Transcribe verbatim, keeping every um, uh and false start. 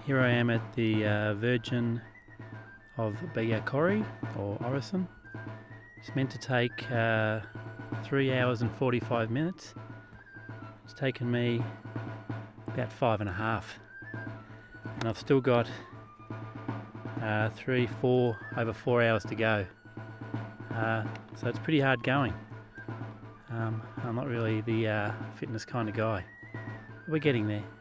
Here I am at the uh, Virgin of Biakorre, or Orison. It's meant to take uh, three hours and forty-five minutes. It's taken me about five and a half. And I've still got uh, three, four, over four hours to go. Uh, so it's pretty hard going. Um, I'm not really the uh, fitness kind of guy, but we're getting there.